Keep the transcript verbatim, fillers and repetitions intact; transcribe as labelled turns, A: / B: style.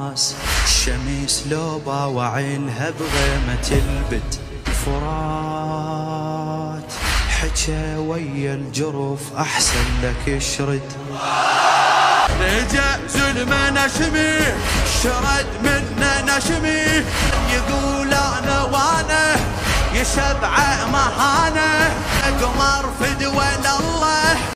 A: الراس الشميس لو باوعلها بغيمة البد الفرات حكى ويا الجرف أحسن لك يشرد
B: رجع ظلم نشمي شرد منا نشمي يقول انا وانا يشبع مهانه قمر فدوى